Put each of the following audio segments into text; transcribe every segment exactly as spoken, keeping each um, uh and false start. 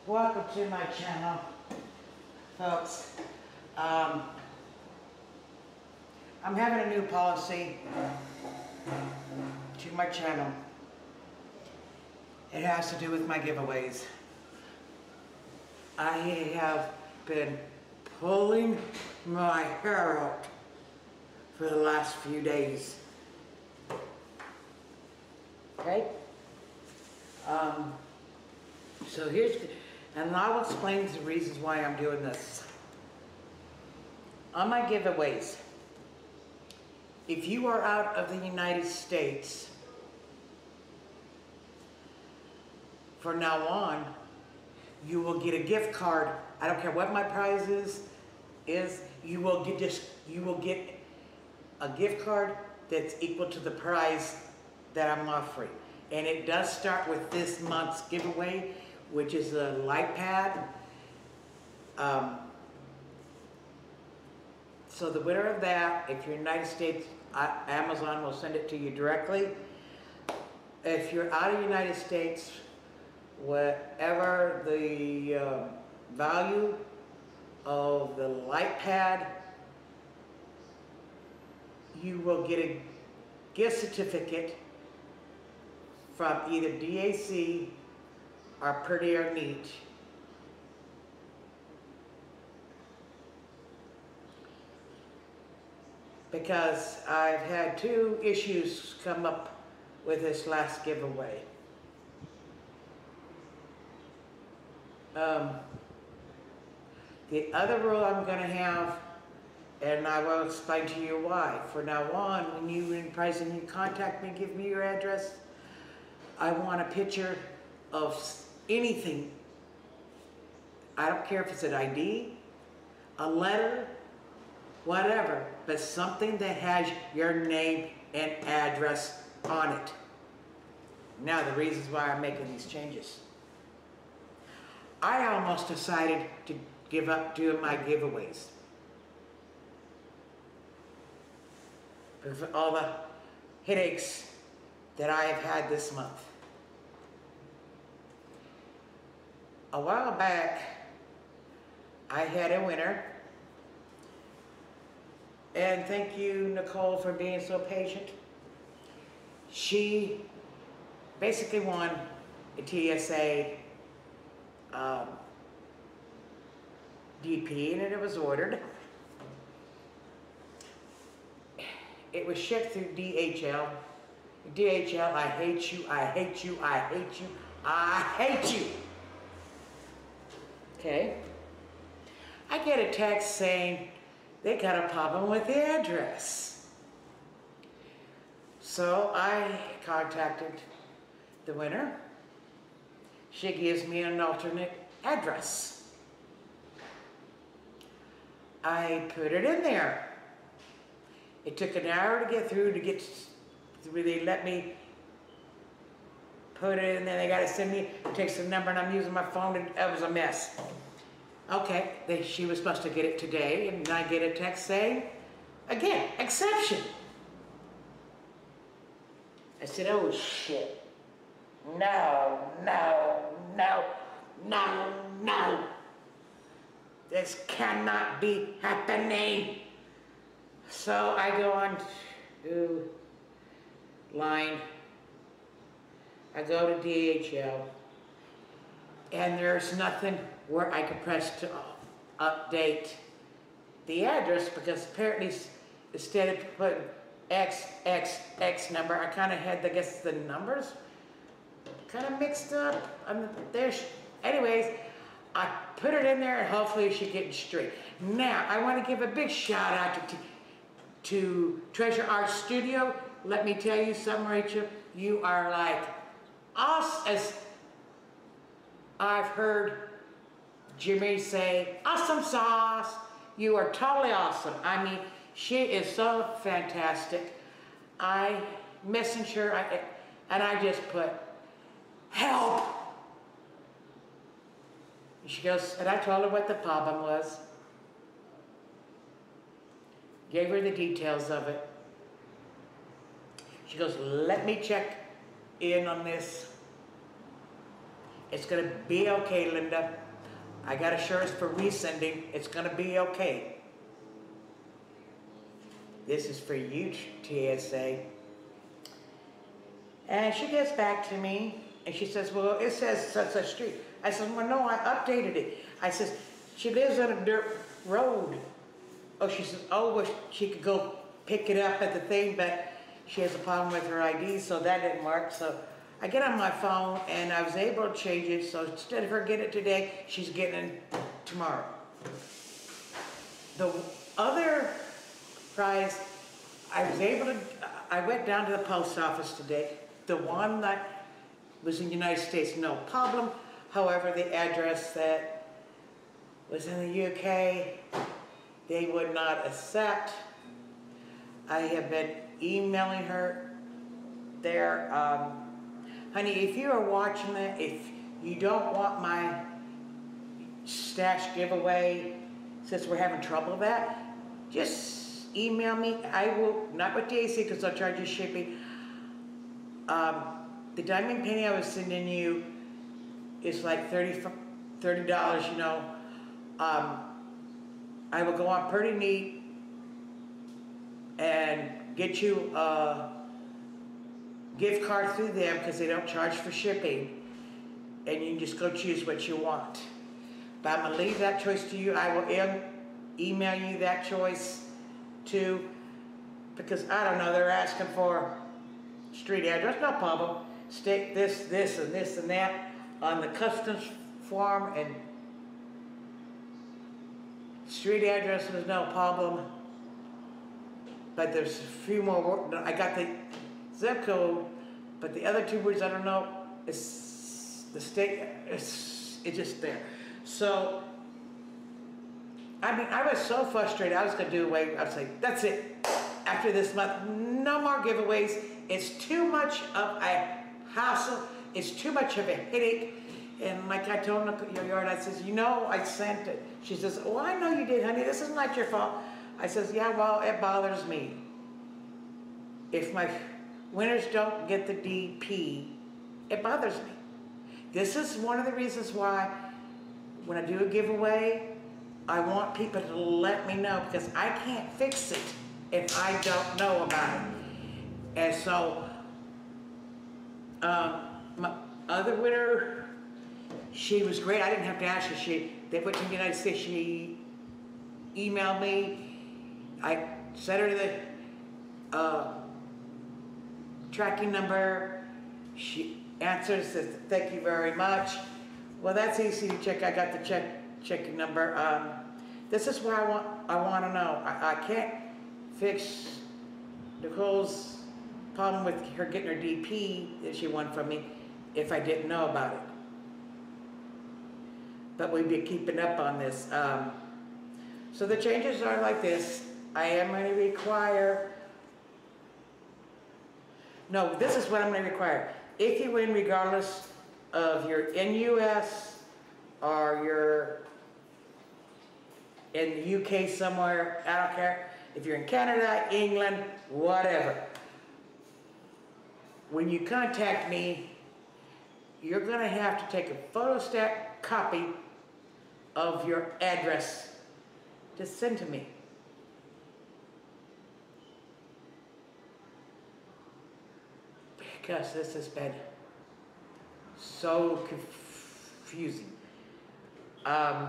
Welcome to my channel, folks. Um, I'm having a new policy to my channel. It has to do with my giveaways. I have been pulling my hair out for the last few days. Okay? Um, so here's, and I'll explain the reasons why I'm doing this. On my giveaways, if you are out of the United States, from now on, you will get a gift card. I don't care what my prize is, is you will get this, you will get a gift card that's equal to the prize that I'm offering. And it does start with this month's giveaway, which is a light pad. Um, so the winner of that, if you're in the United States, uh, Amazon will send it to you directly. If you're out of the United States, whatever the uh, value of the light pad, you will get a gift certificate from either D A C or Pretty or Neat. Because I've had two issues come up with this last giveaway. Um, the other rule I'm going to have, and I will explain to you why. For now on, when you in pricing, you contact me, give me your address. I want a picture of anything. I don't care if it's an I D, a letter, whatever, but something that has your name and address on it. Now the reasons why I'm making these changes. I almost decided to give up doing my giveaways because of all the headaches that I have had this month. A while back, I had a winner, and thank you, Nicole, for being so patient. She basically won a T S A um, D P, and it was ordered. It was shipped through D H L. D H L, I hate you, I hate you, I hate you, I hate you. Okay. I get a text saying they got a problem with the address. So I contacted the winner. She gives me an alternate address. I put it in there. It took an hour to get through to get where they let me put it in there. They got to send me, it takes the number, and I'm using my phone, and it was a mess. Okay, they, she was supposed to get it today, and I get a text saying, again, exception. I said, oh shit. No, no, no, no, no. This cannot be happening. So I go on to line. I go to D H L, and there's nothing where I can press to update the address, because apparently instead of putting X, X, X number, I kind of had, I guess, the numbers kind of mixed up. I'm there. Anyways, I put it in there, and hopefully she gets straight. Now, I want to give a big shout out to, to Treasure Art Studio. Let me tell you something, Rachel. You are like us, as I've heard Jimmy say, awesome sauce. You are totally awesome. I mean, she is so fantastic. I messaged her, I, and I just put, help. And she goes, and I told her what the problem was. Gave her the details of it. She goes, let me check in on this. It's gonna be okay, Linda. I got assurance for resending. It's gonna be okay. This is for you, T S A. And she gets back to me and she says, well, it says such such street. I said, well, no, I updated it. I says, she lives on a dirt road. Oh, she says, oh, well, she could go pick it up at the thing, but she has a problem with her I D, so that didn't work. So I get on my phone and I was able to change it. So instead of her getting it today, she's getting it tomorrow. The other prize, I was able to, I went down to the post office today. The one that was in the United States, no problem. However, the address that was in the U K, they would not accept. I have been emailing her there. Um, honey, if you are watching that, if you don't want my stash giveaway, since we're having trouble with that, just email me. I will, not with T S A because I'll charge you shipping. Um, the diamond painting I was sending you is like thirty dollars, you know. Um, I will go on pretty neat and get you a gift card through them because they don't charge for shipping, and you can just go choose what you want. But I'm gonna leave that choice to you. I will e email you that choice too, because I don't know, they're asking for street address, no problem. Stick this, this, and this and that on the customs form, and street address was no problem. But there's a few more words. I got the zip code, but the other two words I don't know. It's the state. It's it's just there. So I mean, I was so frustrated. I was gonna do away. I was like, that's it. After this month, no more giveaways. It's too much of a hassle. It's too much of a headache. And like I told your yard, I says, you know, I sent it. She says, oh, I know you did, honey. This is not your fault. I says, yeah, well, it bothers me. If my winners don't get the D P, it bothers me. This is one of the reasons why when I do a giveaway, I want people to let me know, because I can't fix it if I don't know about it. And so, um, my other winner, she was great. I didn't have to ask her. She, they went to the United States. She emailed me. I sent her the uh, tracking number. She answers, says, thank you very much. Well, that's easy to check. I got the check checking number. Um, this is what I want, I want to know. I, I can't fix Nicole's problem with her getting her D P that she won from me if I didn't know about it. But we've been keeping up on this. Um, so the changes are like this. I am going to require, no, this is what I'm going to require. If you win, regardless of you're in U S or you're in the U K somewhere, I don't care. If you're in Canada, England, whatever. When you contact me, you're going to have to take a photostat copy of your address to send to me. Because this has been so confusing. Um,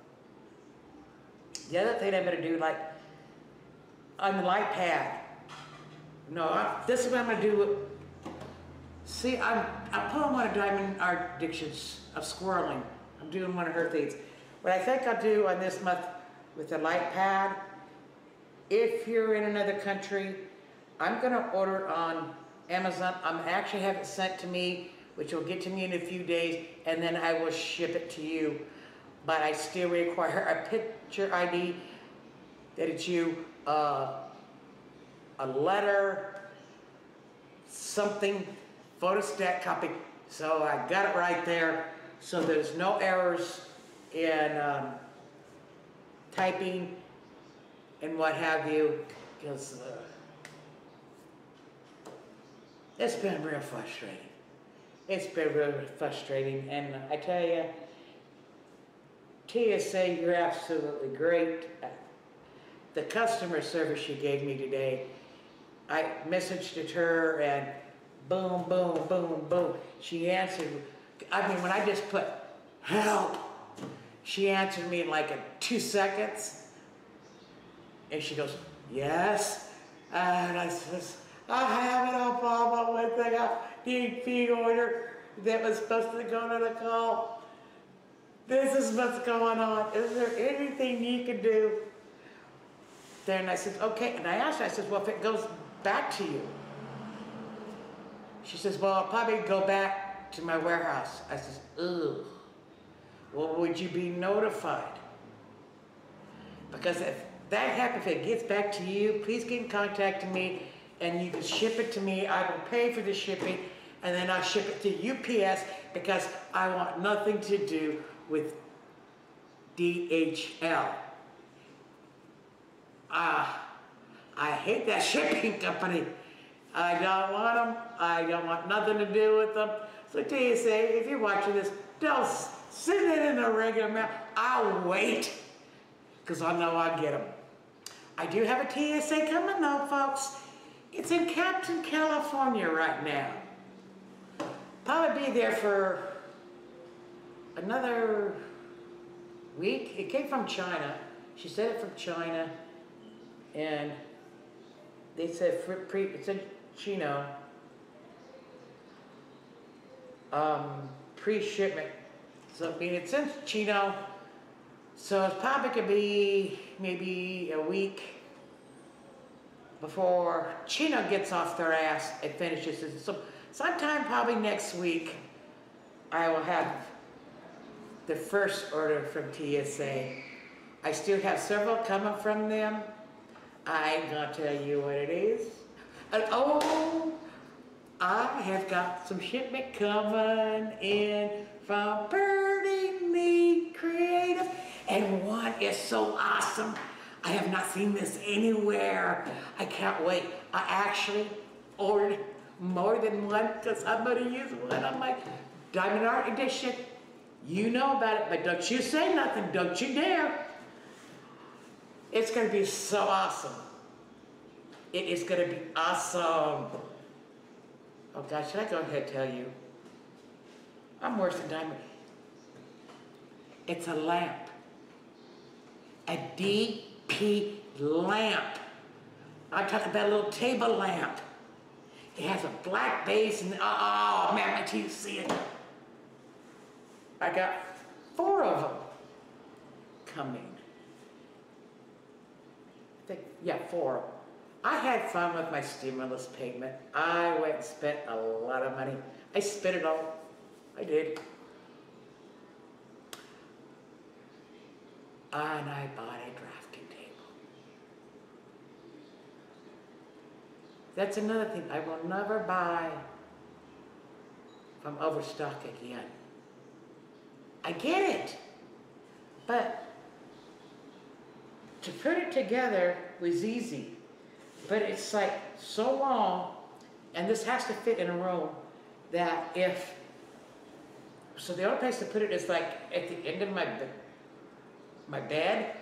the other thing I'm going to do, like on the light pad, no, I, this is what I'm going to do. See, I'm, I'm pulling one of Diamond Art Addictions of squirreling. I'm doing one of her things. What I think I'll do on this month with the light pad, if you're in another country, I'm going to order on Amazon. I'm actually have it sent to me, which will get to me in a few days, and then I will ship it to you. But I still require a picture I D, that it's you, uh, a letter, something, photostat copy. So I got it right there, so there's no errors in um, typing and what have you, because uh, it's been real frustrating. It's been really frustrating, and I tell you, T S A, you're absolutely great. The customer service you gave me today, I messaged it her and boom, boom, boom, boom. She answered. I mean, when I just put help, she answered me in like a two seconds. And she goes, yes. And I says, I have no problem with the D P order that was supposed to go to the call. This is what's going on. Is there anything you can do? Then I said, okay. And I asked her, I said, well, if it goes back to you. She says, well, I'll probably go back to my warehouse. I says, ugh. Well, would you be notified? Because if that happens, if it gets back to you, please get in contact with me and you can ship it to me. I will pay for the shipping and then I'll ship it to U P S because I want nothing to do with D H L. Ah, I hate that shipping company. I don't want them. I don't want nothing to do with them. So T S A, if you're watching this, don't send it in a regular mail. I'll wait because I know I'll get them. I do have a T S A coming though, folks. It's in Captain, California right now. Probably be there for another week. It came from China. She said it from China. And they said, for pre, it said Chino, um, pre-shipment. So, I mean, it's in Chino. So it's probably could be maybe a week before Chino gets off their ass and finishes it. So sometime probably next week, I will have the first order from T S A. I still have several coming from them. I ain't gonna tell you what it is. And oh, I have got some shipment coming in from Birdie Meat Creative. And one is so awesome. I have not seen this anywhere. I can't wait. I actually ordered more than one because I'm gonna use one on my Diamond Art Edition. You know about it, but don't you say nothing. Don't you dare. It's gonna be so awesome. It is gonna be awesome. Oh gosh, should I go ahead and tell you? I'm worse than Diamond. It's a lamp. A D P lamp. I'm talking about a little table lamp. It has a black base and oh man, my teeth see it. I got four of them coming. I think, yeah, four. I had fun with my stimulus payment. I went and spent a lot of money. I spent it all. I did. And I bought a drafting table. That's another thing. I will never buy from Overstock again. I get it. But to put it together was easy. But it's like so long, and this has to fit in a room, that if, so the only place to put it is like at the end of my my bed.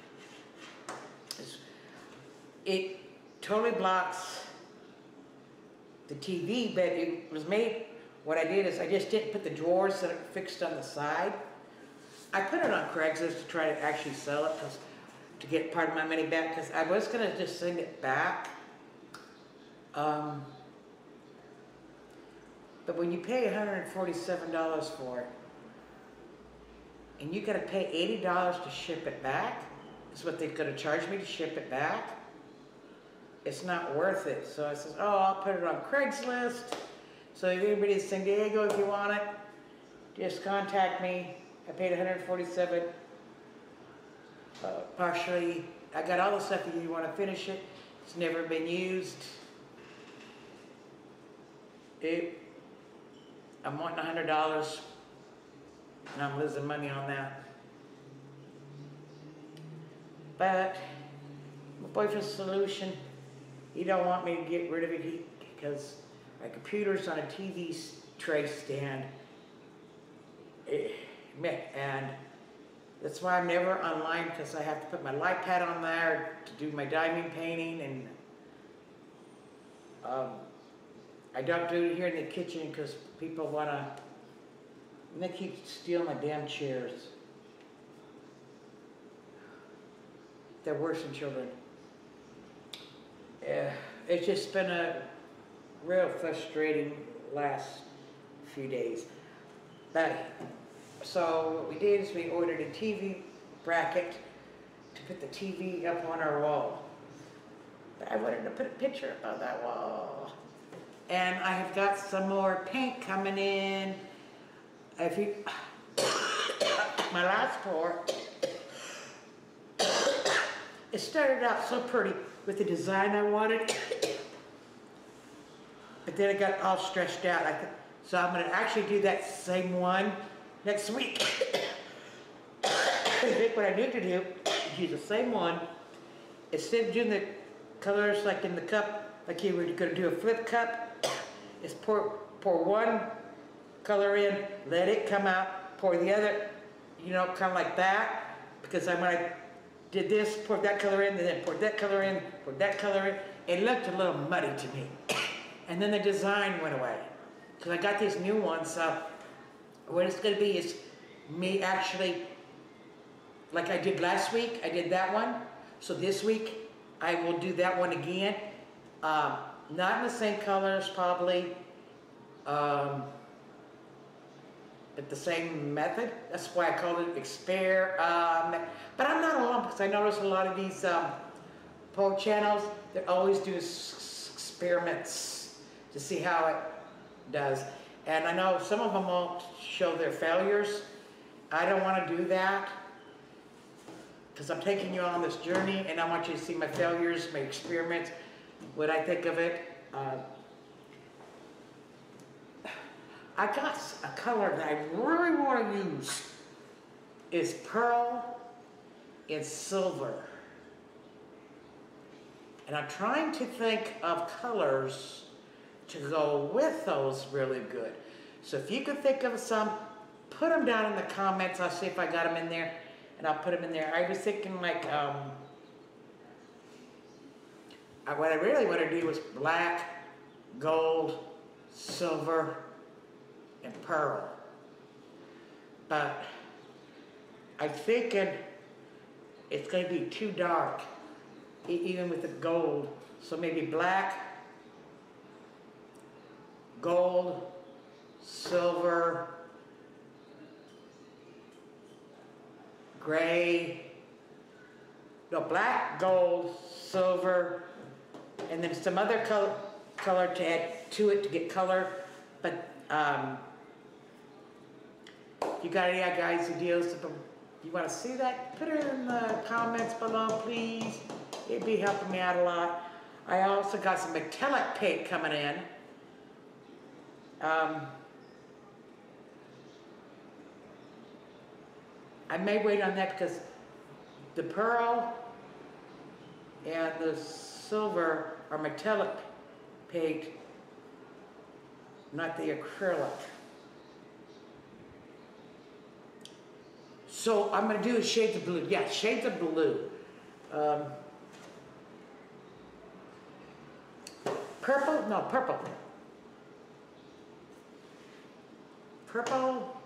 It totally blocks the T V, but it was made, what I did is I just didn't put the drawers that are fixed on the side. I put it on Craigslist to try to actually sell it, because to get part of my money back, because I was going to just send it back. Um, but when you pay one hundred forty-seven dollars for it, and you got to pay eighty dollars to ship it back, is what they're going to charge me to ship it back, it's not worth it. So I says, oh, I'll put it on Craigslist. So if anybody's in San Diego, if you want it, just contact me. I paid one hundred forty-seven dollars. Uh, partially, I got all the stuff that you want to finish it. It's never been used. It, I'm wanting one hundred dollars, and I'm losing money on that. But my boyfriend's solution, he don't want me to get rid of it he, because my computer's on a T V tray stand. And that's why I'm never online, because I have to put my light pad on there to do my diamond painting, and um, I don't do it here in the kitchen because people want to, and they keep stealing my damn chairs. They're worse than children. Yeah, it's just been a real frustrating last few days. But, so what we did is we ordered a T V bracket to put the T V up on our wall. But I wanted to put a picture up on that wall. And I have got some more paint coming in. If you, my last pour, it started out so pretty with the design I wanted, but then it got all stretched out. I th so I'm going to actually do that same one next week. I think what I need to do is use the same one. Instead of doing the colors like in the cup, like you were going to do a flip cup, is pour, pour one color in, let it come out, pour the other, you know, kind of like that. Because I, when I did this, poured that color in, and then poured that color in, poured that color in, it looked a little muddy to me. And then the design went away. Because I got these new ones, so what it's going to be is me actually, like I did last week, I did that one. So this week, I will do that one again. Um, not in the same colors, probably, um, but the same method. That's why I called it Exper. Um, but I'm not alone, because I notice a lot of these um, pole channels, they're always doing experiments to see how it does. And I know some of them won't show their failures. I don't want to do that, because I'm taking you on this journey, and I want you to see my failures, my experiments, what I think of it. Uh, I got a color that I really want to use. Is pearl and silver. And I'm trying to think of colors to go with those really good. So if you could think of some, put them down in the comments. I'll see if I got them in there, and I'll put them in there. I was thinking like, um, I, what I really want to do is black, gold, silver, and pearl. But I'm thinking it's going to be too dark, e even with the gold. So maybe black, gold, silver, gray, no, black, gold, silver, and then some other color, color to add to it to get color. But um, if you got any guys' ideas, if you want to see that, put it in the comments below, please. It'd be helping me out a lot. I also got some metallic paint coming in. Um, I may wait on that because the pearl and the silver are metallic paint, not the acrylic. So I'm going to do shades of blue. Yeah, shades of blue. Um, purple? No, purple. Purple.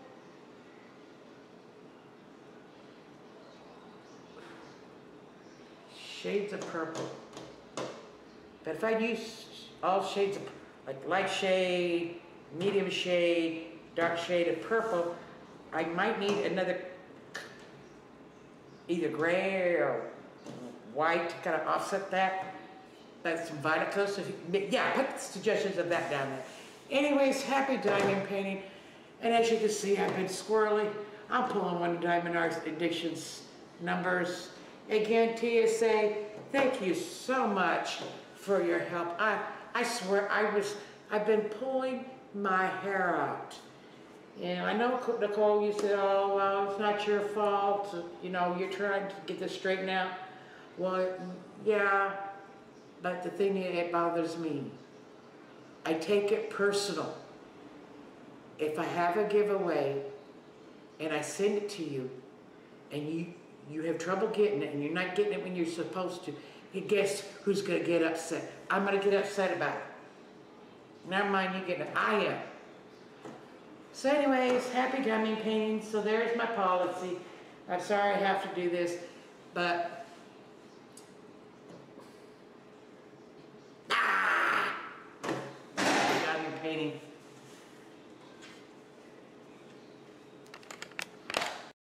Shades of purple. But if I use all shades of, like light shade, medium shade, dark shade of purple, I might need another either gray or white to kind of offset that. That's some Vitaco. So yeah, put suggestions of that down there. Anyways, happy diamond painting. And as you can see, I've been squirrely. I'm pulling one of Diamond Art's Addictions numbers. Again, T S A, thank you so much for your help. I, I swear, I was, I've been pulling my hair out. And I know, Nicole, you said, oh, well, it's not your fault. You know, you're trying to get this straightened out. Well, yeah, but the thing is, it bothers me. I take it personal. if I have a giveaway and I send it to you and you, you have trouble getting it and you're not getting it when you're supposed to, you guess who's going to get upset? I'm going to get upset about it. Never mind you getting it. I am. So anyways, happy gummy painting. So there's my policy. I'm sorry I have to do this, but ah! Gummy painting.